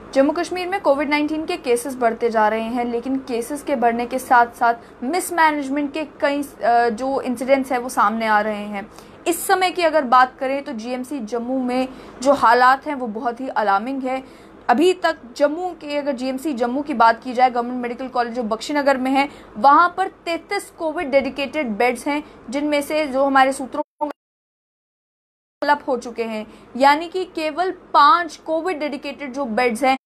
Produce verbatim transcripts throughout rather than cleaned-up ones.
जम्मू कश्मीर में Covid nineteen के cases बढ़ते जा रहे हैं, लेकिन केसेस के बढ़ने के साथ साथ मिसमैनेजमेंट के कई जो इंसिडेंट्स हैं वो सामने आ रहे हैं। इस समय की अगर बात करें तो जीएमसी जम्मू में जो हालात हैं वो बहुत ही अलार्मिंग है। अभी तक जम्मू के अगर जीएमसी जम्मू की बात की जाए, गवर्नमेंट मेडिकल कॉलेज जो बख्शीनगर में है, वहां पर तैंतीस कोविड डेडिकेटेड बेड्स हैं, जिनमें से जो हमारे सूत्रों हो चुके हैं, यानी कि केवल पांच कोविड डेडिकेटेड जो बेड्स हैं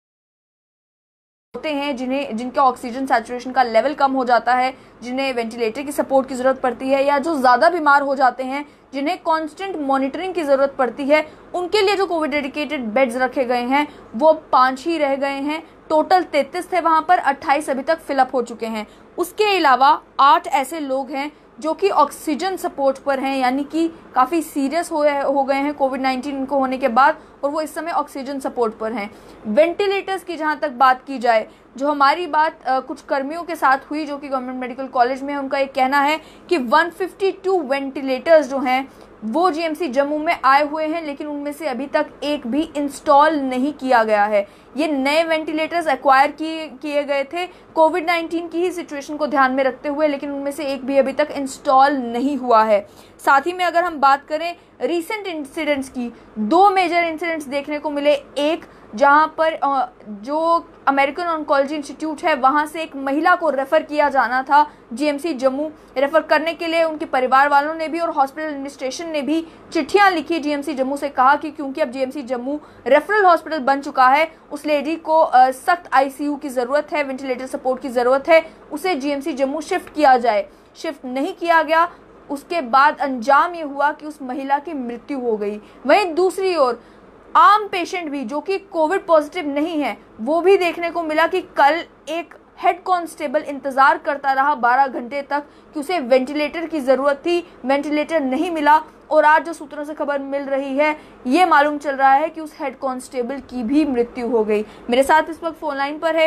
होते हैं जिन्हें जिनका ऑक्सीजन सैचुरेशन का लेवल कम हो जाता है, जिन्हें वेंटिलेटर की सपोर्ट की जरूरत पड़ती है, या जो ज्यादा बीमार हो जाते हैं जिन्हें कांस्टेंट मॉनिटरिंग की जरूरत पड़ती है, उनके लिए जो कोविड डेडिकेटेड बेड्स रखे गए हैं वो पांच ही रह गए हैं। टोटल तैंतीस थे वहां पर, अट्ठाईस अभी तक फिलअप हो चुके हैं। उसके अलावा आठ ऐसे लोग हैं जो कि ऑक्सीजन सपोर्ट पर हैं, यानी कि काफ़ी सीरियस हो हो गए हैं कोविड नाइन्टीन इनको होने के बाद, और वो इस समय ऑक्सीजन सपोर्ट पर हैं। वेंटिलेटर्स की जहां तक बात की जाए, जो हमारी बात आ, कुछ कर्मियों के साथ हुई जो कि गवर्नमेंट मेडिकल कॉलेज में, उनका एक कहना है कि एक सौ बावन वेंटिलेटर्स जो हैं वो जीएमसी जम्मू में आए हुए हैं, लेकिन उनमें से अभी तक एक भी इंस्टॉल नहीं किया गया है। ये नए वेंटिलेटर्स एक्वायर किए किए गए थे कोविड नाइन्टीन की ही सिचुएशन को ध्यान में रखते हुए, लेकिन उनमें से एक भी अभी तक इंस्टॉल नहीं हुआ है। साथ ही में अगर हम बात करें रीसेंट इंसिडेंट्स की, दो मेजर इंसिडेंट्स देखने को मिले। एक जहां पर जो अमेरिकन ऑन्कोलॉजी इंस्टीट्यूट है वहां से एक महिला को रेफर किया जाना था जीएमसी जम्मू। रेफर करने के लिए उनके परिवार वालों ने भी और हॉस्पिटल एडमिनिस्ट्रेशन ने भी चिट्ठियां लिखी जीएमसी जम्मू से, कहा कि क्योंकि अब जीएमसी जम्मू रेफरल हॉस्पिटल बन चुका है, उस लेडी को सख्त आईसीयू की जरूरत है, वेंटिलेटर सपोर्ट की जरूरत है, उसे जीएमसी जम्मू शिफ्ट किया जाए। शिफ्ट नहीं किया गया। उसके बाद अंजाम ये हुआ कि उस महिला की मृत्यु हो गई। वहीं दूसरी ओर आम पेशेंट भी जो कि कोविड पॉजिटिव नहीं है, वो भी देखने को मिला कि कल एक हेड कांस्टेबल इंतजार करता रहा बारह घंटे तक कि उसे वेंटिलेटर की जरूरत थी, वेंटिलेटर नहीं मिला, और आज जो सूत्रों से खबर मिल रही है ये मालूम चल रहा है कि उस हेड कांस्टेबल की भी मृत्यु हो गई। मेरे साथ इस वक्त फोन लाइन पर है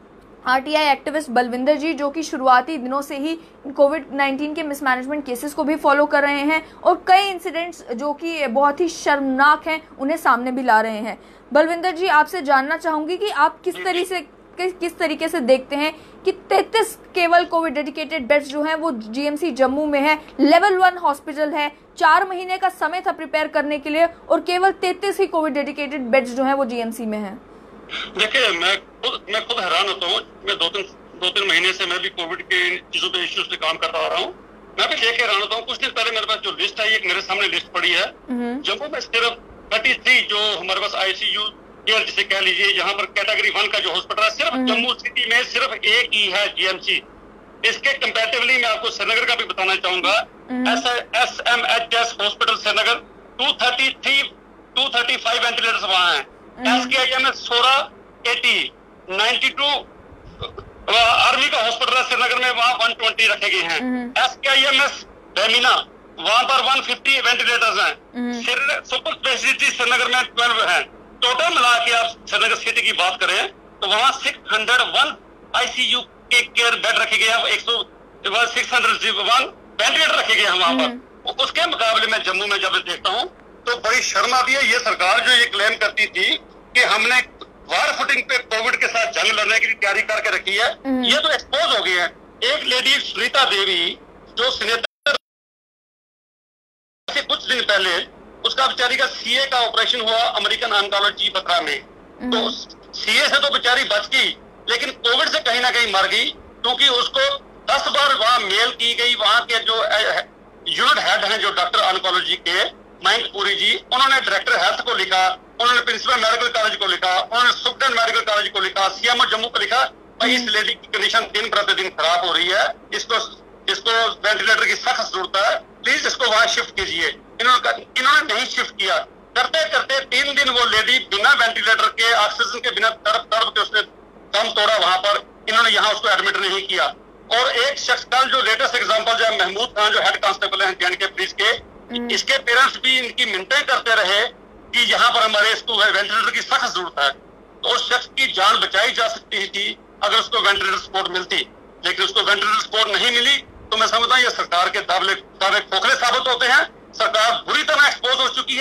आरटीआई एक्टिविस्ट बलविंदर जी, जो कि शुरुआती दिनों से ही कोविड नाइन्टीन के मिसमैनेजमेंट केसेस को भी फॉलो कर रहे हैं और कई इंसिडेंट्स जो कि बहुत ही शर्मनाक हैं उन्हें सामने भी ला रहे हैं। बलविंदर जी, आपसे जानना चाहूंगी कि आप किस तरीके से किस, किस तरीके से देखते हैं कि तैंतीस केवल कोविड डेडिकेटेड बेड्स जो हैं वो जीएमसी जम्मू में है, लेवल वन हॉस्पिटल है, चार महीने का समय था प्रिपेयर करने के लिए, और केवल तैंतीस ही कोविड डेडिकेटेड बेड्स जो हैं वो जीएमसी में है। देखिए, मैं खुद मैं खुद हैरान होता हूँ। मैं दो तीन दो तीन महीने से मैं भी कोविड के चीजों पे इश्यूज पे काम करता आ रहा हूँ। मैं भी देख के हैरान होता हूँ। कुछ दिन पहले मेरे पास जो लिस्ट आई, एक मेरे सामने लिस्ट पड़ी है। जम्मू में सिर्फ तैंतीस जो हमारे पास आईसीयू केयर जिसे कह लीजिए, यहाँ पर कैटेगरी वन का जो हॉस्पिटल है, सिर्फ जम्मू सिटी में सिर्फ एक ही है जीएमसी। इसके कंपैरेटिवली मैं आपको श्रीनगर का भी बताना चाहूंगा। S M H S hospital Srinagar two thirty three two thirty five ventilators वहाँ है। SKIM Soura eighty ninety two army का हॉस्पिटल है श्रीनगर में, वहाँ वन ट्वेंटी रखे गए हैं। एसकेआईएमएस बेमिना वहाँ पर वन फिफ्टी वेंटिलेटर्स हैं। सुपर स्पेशलिटी श्रीनगर में ट्वेल्व हैं। टोटल मिला के आप श्रीनगर सिटी की बात करें तो वहाँ सिक्स हंड्रेड वन आईसीयू के केयर बेड रखे गए हैं, एक सौ सिक्स हंड्रेड वन वेंटिलेटर रखे गए हैं वहाँ पर। उसके मुकाबले में जम्मू में जब देखता हूँ तो बड़ी शर्म आती है। ये सरकार जो ये क्लेम करती थी कि हमने वार फुटिंग पे कोविड के साथ जंग लड़ने की तैयारी करके रखी है, ये तो एक्सपोज हो गई है। एक लेडी सुनीता देवी जो सीनेटर से कुछ दिन पहले उसका बेचारी का सीए का ऑपरेशन हुआ अमेरिकन ऑन्कोलॉजी बत्रा में, तो सीए से तो बेचारी बच गई, लेकिन कोविड से कहीं ना कहीं मर गई, क्योंकि उसको दस बार वहां मेल की गई। वहां के जो यूनिट हेड हैं जो डॉक्टर ऑन्कोलॉजी के मयंक पुरी जी, उन्होंने डायरेक्टर हेल्थ को लिखा, उन्होंने प्रिंसिपल मेडिकल कॉलेज को लिखा, उन्होंने सुप्रीडेंट मेडिकल कॉलेज को लिखा, सीएमओ जम्मू को लिखा, भाई इस लेडी की कंडीशन दिन प्रतिदिन खराब हो रही है, इसको इसको वेंटिलेटर की सख्त जरूरत है, प्लीज इसको वहां शिफ्ट कीजिए। इन्होंने इन्होंने नहीं शिफ्ट किया। करते करते तीन दिन वो लेडी बिना वेंटिलेटर के, ऑक्सीजन के बिना तड़प तड़प के उसने दम तोड़ा वहां पर। इन्होंने यहाँ उसको एडमिट नहीं किया। और एक शख्स कल जो लेटेस्ट एग्जाम्पल जो है महमूद खान, जो हेड कांस्टेबल है जेएंडके पुलिस के, इसके पेरेंट्स भी इनकी मिन्नतें करते रहे कि यहाँ पर हमारे इसको वेंटिलेटर की सख्त जरूरत है। तो उस शख्स की जान बचाई जा सकती थी अगर उसको वेंटिलेटर सपोर्ट मिलती, लेकिन उसको वेंटिलेटर सपोर्ट नहीं मिली। तो मैं समझता हूँ ये सरकार के दावे दावे खोखले साबित होते हैं। सरकार बुरी तरह एक्सपोज हो चुकी है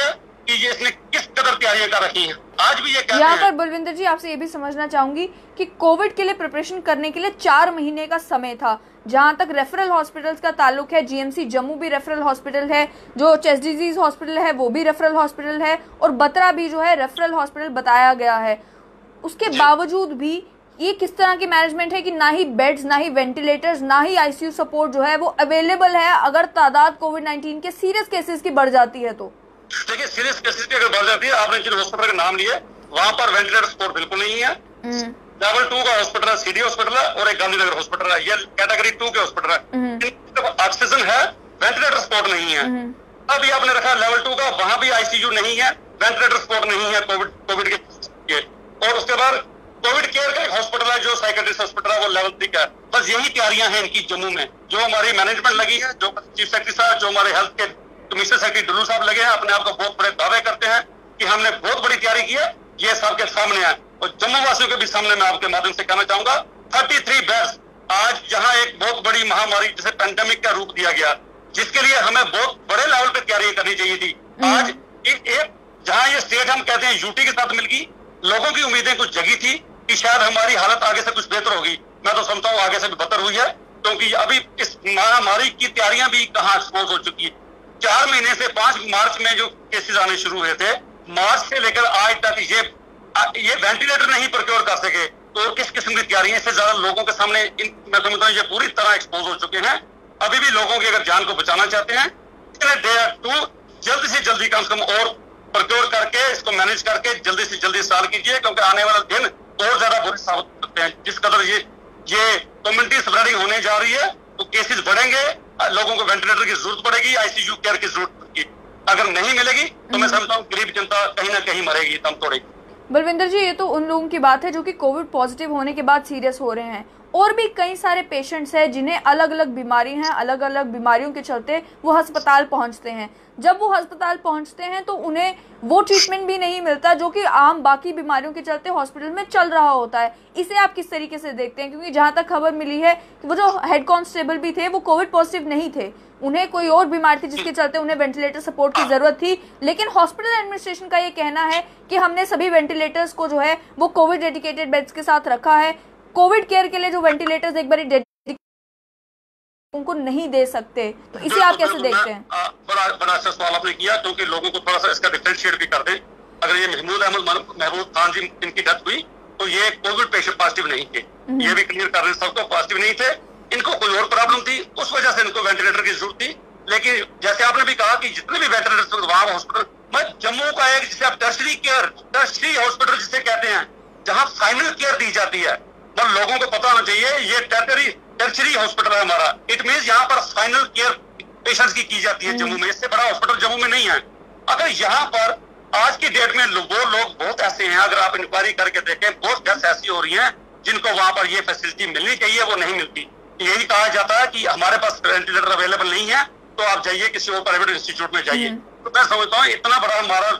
कि ये इसने किस कदर तैयारियां कर रखी हैं। आज भी ये कहते यहाँ हैं। पर बलविंदर जी आपसे ये भी समझना चाहूंगी कि कोविड के लिए प्रिपरेशन करने के लिए चार महीने का समय था। जहां तक रेफरल हॉस्पिटल्स का ताल्लुक है, जीएमसी जम्मू भी रेफरल हॉस्पिटल है, जो चेस्ट डिजीज हॉस्पिटल है वो भी रेफरल हॉस्पिटल है, और बत्रा भी जो है रेफरल हॉस्पिटल बताया गया है। उसके बावजूद भी ये किस तरह की मैनेजमेंट है कि ना ही बेड्स, ना ही वेंटिलेटर्स, ना ही आईसीयू सपोर्ट जो है वो अवेलेबल है अगर तादाद कोविड नाइन्टीन के सीरियस केसेस की बढ़ जाती है तो? देखिए, सीरियस केसेस की अगर बढ़ जाती है, आपने जिन हॉस्पिटल का नाम लिए वहां पर वेंटिलेटर सपोर्ट बिल्कुल नहीं है। लेवल टू का हॉस्पिटल है, सीडी हॉस्पिटल है और एक गांधीनगर हॉस्पिटल है, ये कैटेगरी टू के हॉस्पिटल है। ऑक्सीजन है, वेंटिलेटर सपोर्ट नहीं है। अभी आपने रखा लेवल टू का, वहां भी आईसीयू नहीं है, वेंटिलेटर सपोर्ट नहीं है कोविड कोविड के। और उसके बाद कोविड केयर का एक हॉस्पिटल है जो साइकेट्रिस्ट हॉस्पिटल है, वो लेवल थ्री का है। बस यही तैयारियां हैं इनकी जम्मू में। जो हमारी मैनेजमेंट लगी है, जो चीफ सेक्रेटरी साहब, जो हमारे हेल्थ के कमिश्नर सेक्रेटरी डुल्लू साहब लगे हैं, अपने आप को बहुत बड़े दावे करते हैं कि हमने बहुत बड़ी तैयारी की है। ये सबके सामने है और जम्मू वासियों के भी सामने मैं आपके माध्यम से कहना चाहूंगा, थर्टी थ्री बेड्स आज जहां एक बहुत बड़ी महामारी जिसे पेंडेमिक का रूप दिया गया, जिसके लिए हमें बहुत बड़े लेवल पे तैयारी करनी चाहिए थी, आज एक, एक जहां ये स्टेट हम कहते हैं यूटी के साथ मिल गई, लोगों की उम्मीदें कुछ जगी थी कि शायद हमारी हालत आगे से कुछ बेहतर होगी। मैं तो समझता हूँ आगे से भी बेहतर हुई है, क्योंकि अभी इस महामारी की तैयारियां भी कहाँ एक्सपोज हो चुकी है। चार महीने से पांच मार्च में जो केसेस आने शुरू हुए थे, मार्च से लेकर आज तक ये ये वेंटिलेटर नहीं प्रोक्योर कर सके, तो किस किस्म की तैयारियां, इससे ज्यादा लोगों के सामने इन, मैं समझता हूँ ये पूरी तरह एक्सपोज हो चुके हैं। अभी भी लोगों की अगर जान को बचाना चाहते हैं, टू जल्दी से जल्दी कम से कम और प्रोक्योर करके इसको मैनेज करके जल्दी से जल्दी साल कीजिए, क्योंकि आने वाला दिन और ज्यादा बुरे साबित होते हैं। जिस कदर ये ये कम्युनिटी स्प्रेडिंग होने जा रही है, तो केसेस बढ़ेंगे, लोगों को वेंटिलेटर की जरूरत पड़ेगी, आईसीयू केयर की जरूरत पड़ेगी। अगर नहीं मिलेगी तो मैं समझता हूँ गरीब जनता कहीं ना कहीं मरेगी, दम तोड़ेगी। बलविंदर जी, ये तो उन लोगों की बात है जो कि कोविड पॉजिटिव होने के बाद सीरियस हो रहे हैं, और भी कई सारे पेशेंट्स हैं जिन्हें अलग अलग बीमारी हैं, अलग अलग बीमारियों के चलते वो अस्पताल पहुंचते हैं। जब वो अस्पताल पहुंचते हैं तो उन्हें वो ट्रीटमेंट भी नहीं मिलता जो कि आम बाकी बीमारियों के चलते हॉस्पिटल में चल रहा होता है। इसे आप किस तरीके से देखते हैं? क्योंकि जहां तक खबर मिली है कि वो जो हेड कांस्टेबल भी थे वो कोविड पॉजिटिव नहीं थे, उन्हें कोई और बीमारी थी जिसके चलते उन्हें वेंटिलेटर सपोर्ट की जरूरत थी, लेकिन हॉस्पिटल एडमिनिस्ट्रेशन का ये कहना है कि हमने सभी वेंटिलेटर्स को जो है वो कोविड डेडिकेटेड बेड्स के साथ रखा है। कोविड केयर के लिए जो वेंटिलेटर्स एक बार उनको नहीं दे सकते, तो इसे आप कैसे देखते हैं? आ, बड़ा बड़ा अच्छा सवाल आपने किया, क्योंकि लोगों को थोड़ा सा इसका डिफरेंशिएट भी कर दे। अगर ये महमूद अहमद महमूद खान जी इनकी डेथ हुई तो ये कोविड पेशेंट पॉजिटिव नहीं थे, ये भी क्लियर कर रहे, सबको पॉजिटिव नहीं थे, इनको कोई और प्रॉब्लम थी, उस वजह से इनको वेंटिलेटर की जरूरत थी। लेकिन जैसे आपने भी कहा कि जितने भी वेंटिलेटर वहां हॉस्पिटल, मैं जम्मू का एक जिसे आप टर्शरी केयर, टर्शरी हॉस्पिटल जिसे कहते हैं, जहां फाइनल केयर दी जाती है, मतलब लोगों को पता होना चाहिए ये टर्शरी टर्शरी हॉस्पिटल है हमारा। इट मींस यहाँ पर फाइनल केयर पेशेंट्स की की जाती है जम्मू में, इससे बड़ा हॉस्पिटल जम्मू में नहीं है। अगर यहाँ पर आज की डेट में लो, वो लोग बहुत ऐसे हैं, अगर आप इंक्वायरी करके देखें, बहुत डेथ्स ऐसी हो रही हैं जिनको वहां पर ये फैसिलिटी मिलनी चाहिए, वो नहीं मिलती। यही कहा जाता है कि हमारे पास वेंटिलेटर अवेलेबल नहीं है तो आप जाइए किसी और प्राइवेट इंस्टीट्यूट में जाइए। तो मैं समझता हूँ इतना बड़ा हमारा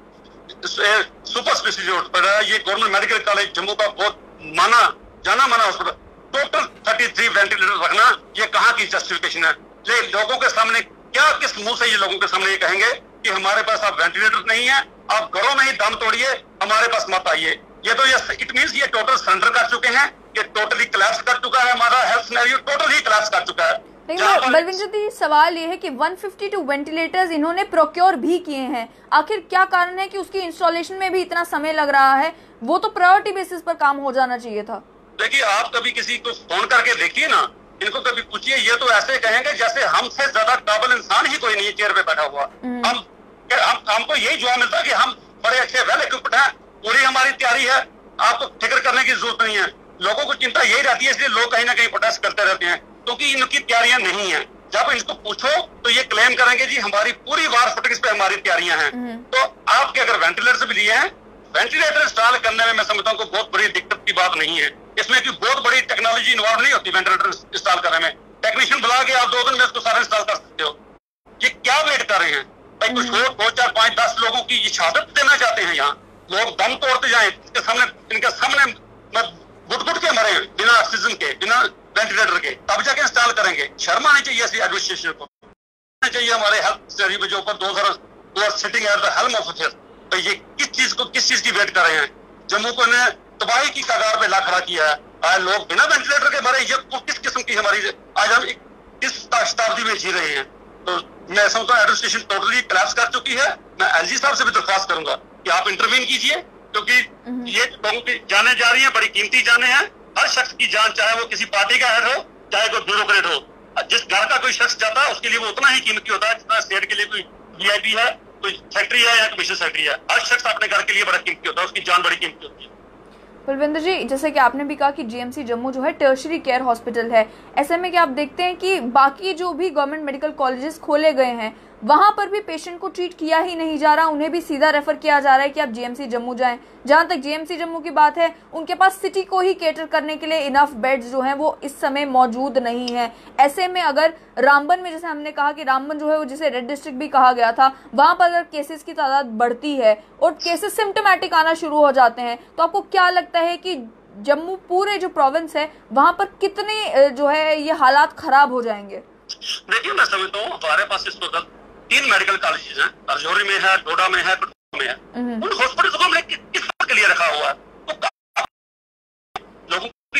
सुपर स्पेशलिटी हॉस्पिटल है ये, गवर्नमेंट मेडिकल कॉलेज जम्मू का बहुत माना जाना माना hospital, total thirty three ventilator रखना ये कहाँ की जस्टिफिकेशन है? ये लोगों के सामने क्या, किस मुंह से ये लोगों के सामने ये कहेंगे कि हमारे पास अब वेंटिलेटर नहीं है, आप घरों में ही दम तोड़िए, हमारे पास मत आइए? ये तो ये इट मींस ये टोटल सरेंडर कर चुके हैं, ये टोटली कोलैप्स कर चुका है, हमारा हेल्थ सिनेरियो टोटल ही कोलैप्स कर चुका है। लेकिन बलविंदर जी, सवाल ये है कि वन फिफ्टी टू वेंटिलेटर्स इन्होंने प्रोक्योर भी किए हैं, आखिर क्या कारण है कि उसकी इंस्टॉलेशन में भी इतना समय लग रहा है? वो तो प्रायोरिटी बेसिस पर काम हो जाना चाहिए था। देखिए, आप कभी किसी को फोन करके देखिए ना, इनको कभी पूछिए, ये तो ऐसे कहेंगे जैसे हमसे ज्यादा काबिल इंसान ही कोई नहीं चेयर पे बैठा हुआ। हम हम हमको यही जवाब मिलता है कि हम बड़े अच्छे वेल इक्विप्ड हैं, पूरी हमारी तैयारी है, आपको फिक्र करने की जरूरत नहीं है। लोगों को चिंता यही रहती है, इसलिए लोग कहीं ना कहीं प्रोटेस्ट करते रहते हैं, क्योंकि इनकी तैयारियां नहीं है। जब इनको पूछो तो ये क्लेम करेंगे जी हमारी पूरी वार फुटिंग्स पे हमारी तैयारियां हैं। तो आपके अगर वेंटिलेटर भी लिए हैं, वेंटिलेटर इंस्टॉल करने में मैं समझता हूँ बहुत बड़ी दिक्कत की बात नहीं है, इसमें कोई बहुत बड़ी टेक्नोलॉजी इन्वॉल्व नहीं होती वेंटिलेटर इंस्टॉल करने में। टेक्नीशियन बुला के आप दो दिन में इसको सारा इंस्टॉल कर सकते हो। ये क्या वेट कर रहे हैं भाई? कुछ और दो चार पांच दस लोगों की ये शहादत देना चाहते हैं, यहाँ लोग दम तोड़ते जाए, इनके सामने इनके सामने घुट घुट के मरे बिना ऑक्सीजन के, बिना वेंटिलेटर के, तब जाके इंस्टॉल करेंगे। शर्म आनी चाहिए ऐसी एडमिनिस्ट्रेशन को, चाहिए हमारे हेल्थ सिनेरियो जो ऊपर दो हजार who are sitting at the helm of affairs, तो ये किस चीज को किस चीज की वेट कर रहे हैं? जम्मू को ने तबाही की कगार पे ला खड़ा किया है। आज लोग बिना वेंटिलेटर के मरे, ये किस किस्म की हमारी आज हम किस शताब्दी में जी रहे हैं? तो मैं समझता हूँ एडमिनिस्ट्रेशन टोटली कोलैप्स कर चुकी है। मैं एलजी साहब से भी दरख्वास्त करूंगा कि आप इंटरवीन कीजिए, क्योंकि ये लोगों की जाने जा रही है, बड़ी कीमती जाने हैं। हर शख्स की जान, चाहे वो किसी पार्टी का हेड हो, चाहे कोई ब्यूरोक्रेट हो, जिस घर का कोई शख्स जाता है उसके लिए वो उतना ही कीमती होता है जितना स्टेट के लिए कोई वीआईपी है, कोई सेक्रेटरी है या कमिश्नर सेक्रेटरी है। हर शख्स अपने घर के लिए बड़ा कीमती होता है, उसकी जान बड़ी कीमती होती है। बलविंदर जी, जैसे कि आपने भी कहा कि जीएमसी जम्मू जो है टर्शरी केयर हॉस्पिटल है, ऐसे में कि आप देखते हैं कि बाकी जो भी गवर्नमेंट मेडिकल कॉलेजेस खोले गए हैं वहां पर भी पेशेंट को ट्रीट किया ही नहीं जा रहा, उन्हें भी सीधा रेफर किया जा रहा है कि आप जीएमसी जम्मू जाएं। जहां तक जीएमसी जम्मू की बात है, उनके पास सिटी को ही केटर करने के लिए इनफ बेड्स जो हैं वो इस समय मौजूद नहीं है। ऐसे में अगर रामबन में, जैसे हमने कहा कि रामबन जो है वो जिसे रेड डिस्ट्रिक्ट भी कहा गया था, वहां पर अगर केसेस की तादाद बढ़ती है और केसेस सिम्टोमेटिक आना शुरू हो जाते हैं, तो आपको क्या लगता है कि जम्मू पूरे जो प्रोविंस है वहां पर कितने जो है ये हालात खराब हो जाएंगे? देखिए, मैं समझता हूँ हमारे पास इस वक्त तीन मेडिकल कॉलेजेस हैं, राजौरी में है, डोडा में है, में है। उन हॉस्पिटल को हमने किस किस के लिए रखा हुआ है? तो लोगों की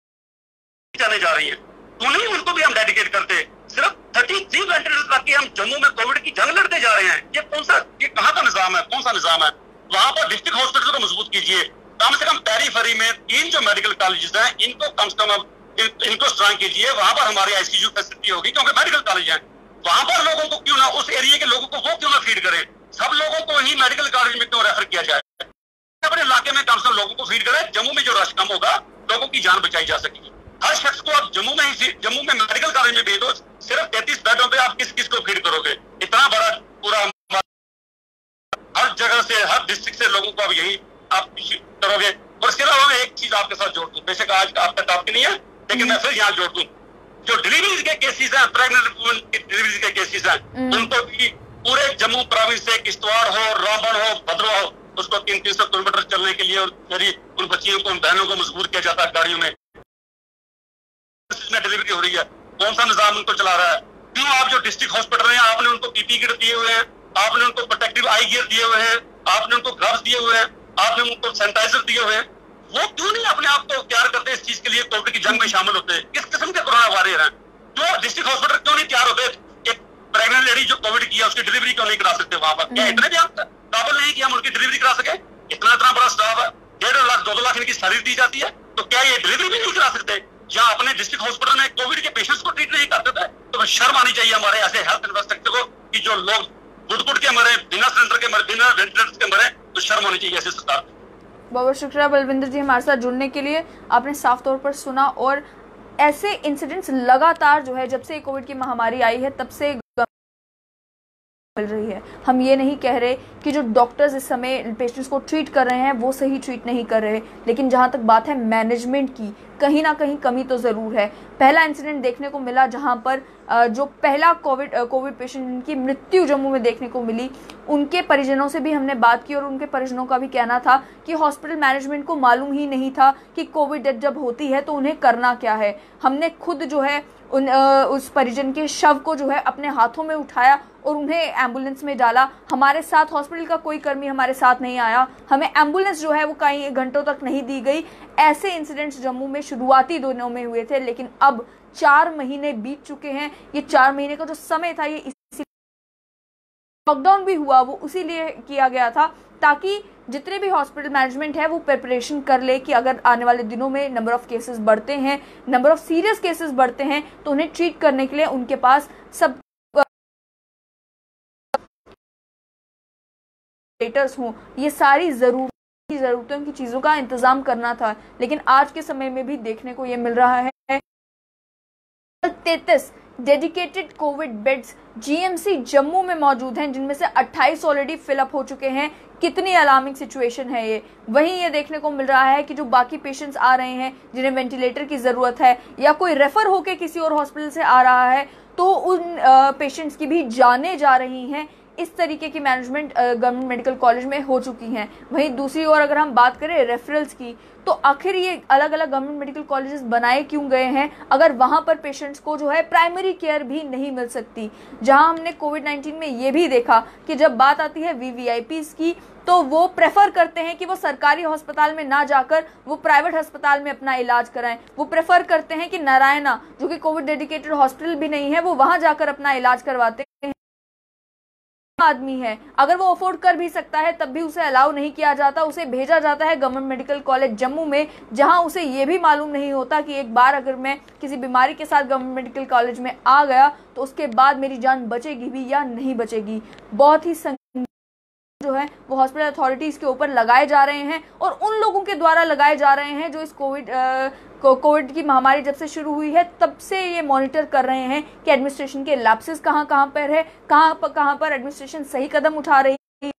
जाने जा रही है, क्यों नहीं उनको भी हम डेडिकेट करते? सिर्फ थर्टी थ्री वेंटिलेटर रख के हम जम्मू में कोविड की जंग लड़ते जा रहे हैं। ये कौन सा, ये कहाँ का निजाम है? कौन सा निजाम है? वहां पर डिस्ट्रिक्ट हॉस्पिटल को मजबूत कीजिए। कम से कम पेरीफेरी में तीन जो मेडिकल कॉलेजेस हैं इनको कम से कम इनको स्ट्रांग कीजिए। वहां पर हमारी आईसीयू फैसिलिटी होगी, क्योंकि मेडिकल कॉलेज है। वहां पर लोगों को क्यों ना, उस एरिया के लोगों को वो क्यों ना फीड करें? सब लोगों को ही मेडिकल कॉलेज में क्यों रेफर किया जाए? अपने इलाके में कम से कम लोगों को फीड करें। जम्मू में जो रश कम होगा, लोगों की जान बचाई जा सकेगी। हर शख्स को आप जम्मू में ही जम्मू में मेडिकल कॉलेज में भेज दो। सिर्फ तैंतीस बेडों पे आप किस किस को फीड करोगे? इतना बड़ा पूरा हर जगह से, हर डिस्ट्रिक्ट से लोगों को आप यही आप करोगे। और इसके अलावा मैं एक चीज आपके साथ जोड़ दूं, बेशक आज आपका टॉपिक नहीं है, लेकिन मैं फिर यहाँ जोड़ दूं। जो डिलीवरी के केसेस हैं, प्रेग्नेंट वुमेन की डिलीवरी के केसेस हैं, उनको भी पूरे जम्मू प्रोविंस से किश्तवाड़ हो, रामबन हो, भद्रवा हो, उसको तीन तीन सौ किलोमीटर चलने के लिए और मेरी उन बच्चियों को, उन बहनों को मजबूर किया जाता है गाड़ियों में। डिलीवरी हो रही है, कौन सा निजाम उनको चला रहा है? क्यों आप जो डिस्ट्रिक्ट हॉस्पिटल हैं, आपने उनको पीपी किट दिए हुए हैं, आपने उनको प्रोटेक्टिव आई गियर दिए हुए हैं, आपने उनको ग्लव्स दिए हुए हैं, आपने उनको सैनिटाइजर दिए हुए हैं, वो क्यों नहीं अपने आप को तैयार करते इस चीज के लिए, कोविड की जंग में शामिल होते? किस किस्म के कोरोना वारियर हैं? जो डिस्ट्रिक्ट हॉस्पिटल क्यों नहीं तैयार होते? एक प्रेग्नेंट लेडी जो कोविड किया उसकी डिलीवरी क्यों नहीं करा सकते वहां पर? क्या इतने भी आप काबिल नहीं कि हम उनकी डिलीवरी करा सके? इतना इतना बड़ा स्टाफ है, डेढ़ लाख दो दो लाख इनकी सैलरी दी जाती है, तो क्या ये डिलीवरी भी नहीं करा सकते? या अपने डिस्ट्रिक्ट हॉस्पिटल में कोविड के पेशेंट्स को ट्रीट नहीं करते थे? तो शर्म आनी चाहिए हमारे ऐसे हेल्थ इंफ्रास्ट्रक्चर को कि जो लोग गुट गुट के मरे, बिना सिलेंडर के मरे, बिना वेंटिलेटर के मरे, तो शर्म होनी चाहिए ऐसे सरकार। बहुत बहुत शुक्रिया बलविंदर जी हमारे साथ जुड़ने के लिए। आपने साफ तौर पर सुना, और ऐसे इंसिडेंट्स लगातार जो है जब से कोविड की महामारी आई है तब से मिल रही है। हम ये नहीं कह रहे कि जो डॉक्टर्स इस समय पेशेंट्स को ट्रीट कर रहे हैं वो सही ट्रीट नहीं कर रहे, लेकिन जहाँ तक बात है मैनेजमेंट की, कहीं ना कहीं कमी तो ज़रूर है। पहला इंसिडेंट देखने को मिला जहाँ पर जो पहला कोविड कोविड पेशेंट की मृत्यु जम्मू में देखने को मिली, उनके परिजनों से भी हमने बात की और उनके परिजनों का भी कहना था कि हॉस्पिटल मैनेजमेंट को मालूम ही नहीं था कि कोविड डेथ जब होती है तो उन्हें करना क्या है। हमने खुद जो है उन उस परिजन के शव को जो है अपने हाथों में उठाया और उन्हें एम्बुलेंस में डाला। हमारे साथ हॉस्पिटल का कोई कर्मी हमारे साथ नहीं आया, हमें एम्बुलेंस जो है वो कई घंटों तक नहीं दी गई। ऐसे इंसिडेंट्स जम्मू में शुरुआती दिनों में हुए थे, लेकिन अब चार महीने बीत चुके हैं। ये चार महीने का जो समय था ये इसी लॉकडाउन भी हुआ वो उसी लिए किया गया था ताकि जितने भी हॉस्पिटल मैनेजमेंट है वो प्रिपरेशन कर ले कि अगर आने वाले दिनों में नंबर ऑफ केसेस बढ़ते हैं, नंबर ऑफ सीरियस केसेस बढ़ते हैं, तो उन्हें ट्रीट करने के लिए उनके पास सब हों। ये सारी जरूरी जरूरतों की चीजों का इंतजाम करना था, लेकिन आज के समय में भी देखने को ये मिल रहा है तैंतीस dedicated covid beds GMC Jammu में मौजूद हैं, जिनमें से अट्ठाईस ऑलरेडी फिलअप हो चुके हैं। कितनी अलार्मिंग सिचुएशन है ये। वहीं ये देखने को मिल रहा है कि जो बाकी पेशेंट्स आ रहे हैं जिन्हें वेंटिलेटर की ज़रूरत है या कोई रेफर होकर किसी और हॉस्पिटल से आ रहा है, तो उन पेशेंट्स की भी जानें जा रही हैं। इस तरीके की मैनेजमेंट गवर्नमेंट मेडिकल कॉलेज में हो चुकी हैं। वहीं दूसरी ओर अगर हम बात करें रेफरल्स की, तो आखिर ये अलग अलग गवर्नमेंट मेडिकल कॉलेजेस बनाए क्यों गए हैं अगर वहां पर पेशेंट्स को जो है प्राइमरी केयर भी नहीं मिल सकती। जहां हमने कोविड नाइन्टीन में ये भी देखा कि जब बात आती है वीवीआईपीज की, तो वो प्रेफर करते हैं कि वो सरकारी अस्पताल में ना जाकर वो प्राइवेट अस्पताल में अपना इलाज कराएं। वो प्रेफर करते हैं कि नारायणा, जो कि कोविड डेडिकेटेड हॉस्पिटल भी नहीं है, वो वहां जाकर अपना इलाज करवाते हैं। आदमी है, अगर वो अफोर्ड कर भी सकता है तब भी उसे अलाउ नहीं किया जाता, उसे भेजा जाता है गवर्नमेंट मेडिकल कॉलेज जम्मू में, जहां उसे ये भी मालूम नहीं होता कि एक बार अगर मैं किसी बीमारी के साथ गवर्नमेंट मेडिकल कॉलेज में आ गया तो उसके बाद मेरी जान बचेगी भी या नहीं बचेगी। बहुत ही जो है वो हॉस्पिटल अथॉरिटीज के ऊपर लगाए जा रहे हैं और उन लोगों के द्वारा लगाए जा रहे हैं जो इस कोविड कोविड की महामारी जब से शुरू हुई है तब से ये मॉनिटर कर रहे हैं कि एडमिनिस्ट्रेशन के लैप्सेस कहां कहां पर है, कहां पर कहां पर एडमिनिस्ट्रेशन सही कदम उठा रही है,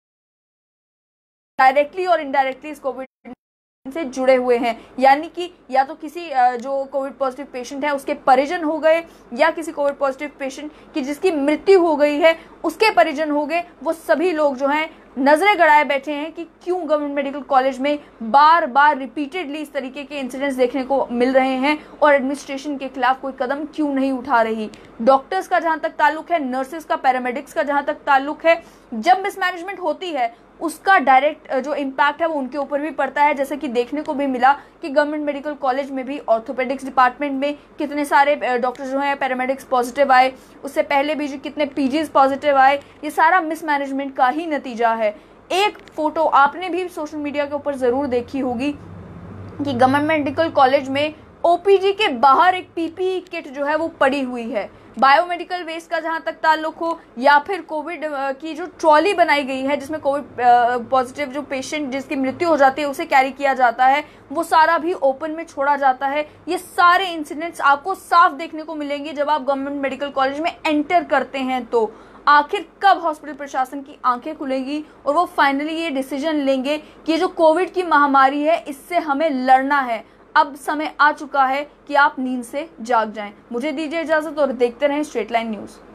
डायरेक्टली और इनडायरेक्टली इस कोविड से जुड़े हुए हैं। यानी कि या तो किसी जो कोविड पॉजिटिव पेशेंट है उसके परिजन हो गए, या किसी कोविड पॉजिटिव पेशेंट की जिसकी मृत्यु हो गई है उसके परिजन हो गए। वो सभी लोग जो हैं नजरें गड़ाए बैठे हैं कि क्यों गवर्नमेंट मेडिकल कॉलेज में बार बार रिपीटेडली इस तरीके के इंसिडेंट्स देखने को मिल रहे हैं और एडमिनिस्ट्रेशन के खिलाफ कोई कदम क्यों नहीं उठा रही। डॉक्टर्स का जहां तक ताल्लुक है, नर्सेस का, पैरामेडिक्स का जहां तक ताल्लुक है, जब मिसमैनेजमेंट होती है उसका डायरेक्ट जो इम्पैक्ट है वो उनके ऊपर भी पड़ता है। जैसे कि देखने को भी मिला कि गवर्नमेंट मेडिकल कॉलेज में भी ऑर्थोपेडिक्स डिपार्टमेंट में कितने सारे डॉक्टर जो हैं पैरामेडिक्स पॉजिटिव आए, उससे पहले भी जो कितने पीजीज पॉजिटिव आए। ये सारा मिसमैनेजमेंट का ही नतीजा है। एक फोटो आपने भी सोशल मीडिया के ऊपर जरूर देखी होगी कि गवर्नमेंट मेडिकल कॉलेज में ओपीजी के बाहर एक पीपीई किट जो है वो पड़ी हुई है। बायोमेडिकल वेस्ट का जहां तक ताल्लुक हो या फिर कोविड की जो ट्रॉली बनाई गई है जिसमें कोविड पॉजिटिव जो पेशेंट जिसकी मृत्यु हो जाती है उसे कैरी किया जाता है, वो सारा भी ओपन में छोड़ा जाता है। ये सारे इंसिडेंट्स आपको साफ देखने को मिलेंगे जब आप गवर्नमेंट मेडिकल कॉलेज में एंटर करते हैं। तो आखिर कब हॉस्पिटल प्रशासन की आंखें खुलेगी और वो फाइनली ये डिसीजन लेंगे कि ये जो कोविड की महामारी है इससे हमें लड़ना है। अब समय आ चुका है कि आप नींद से जाग जाएं। मुझे दीजिए इजाजत और देखते रहें स्ट्रेट लाइन न्यूज।